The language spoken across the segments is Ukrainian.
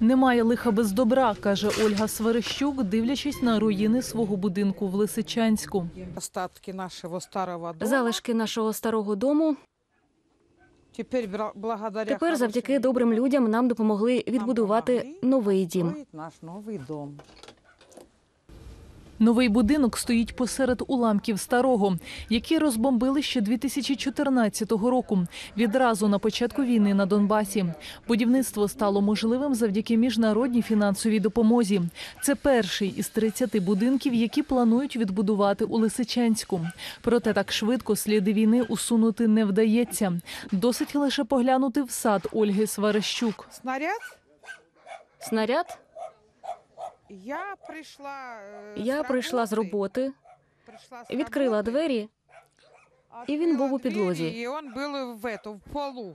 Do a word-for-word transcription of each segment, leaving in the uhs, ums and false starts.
Немає лиха без добра, каже Ольга Сварищук, дивлячись на руїни свого будинку в Лисичанську. Остатки нашого старого дому. Залишки нашого старого дому. Тепер, благодаря Тепер завдяки добрим людям нам допомогли відбудувати новий дім. наш новий дом. Новий будинок стоїть посеред уламків старого, які розбомбили ще дві тисячі чотирнадцятого року, відразу на початку війни на Донбасі. Будівництво стало можливим завдяки міжнародній фінансовій допомозі. Це перший із тридцяти будинків, які планують відбудувати у Лисичанську. Проте так швидко сліди війни усунути не вдається. Досить лише поглянути в сад Ольги Сварищук. Снаряд? Снаряд? Я прийшла, Я прийшла з роботи, відкрила двері, і він був у підлозі. І він був в, эту, в полу.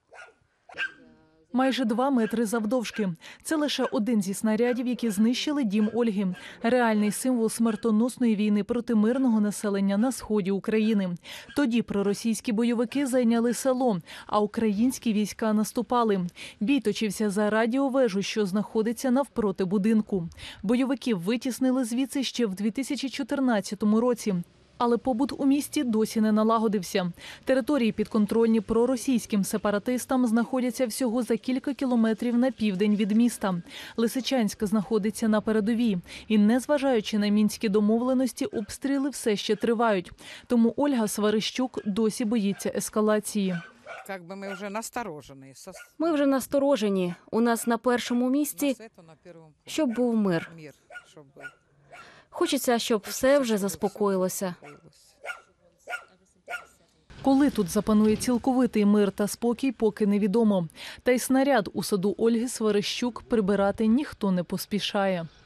Майже два метри завдовжки. Це лише один зі снарядів, які знищили дім Ольги. Реальний символ смертоносної війни проти мирного населення на сході України. Тоді проросійські бойовики зайняли село, а українські війська наступали. Бій точився за радіовежу, що знаходиться навпроти будинку. Бойовиків витіснили звідси ще в дві тисячі чотирнадцятому році. Але побут у місті досі не налагодився. Території, підконтрольні проросійським сепаратистам, знаходяться всього за кілька кілометрів на південь від міста. Лисичанськ знаходиться на передовій. І, незважаючи на мінські домовленості, обстріли все ще тривають. Тому Ольга Сварищук досі боїться ескалації. Как би ми вже насторожені. Ми вже насторожені. У нас на першому місці, щоб був мир. Хочеться, щоб все вже заспокоїлося. Коли тут запанує цілковитий мир та спокій, поки невідомо. Та й снаряд у саду Ольги Сварищук прибирати ніхто не поспішає.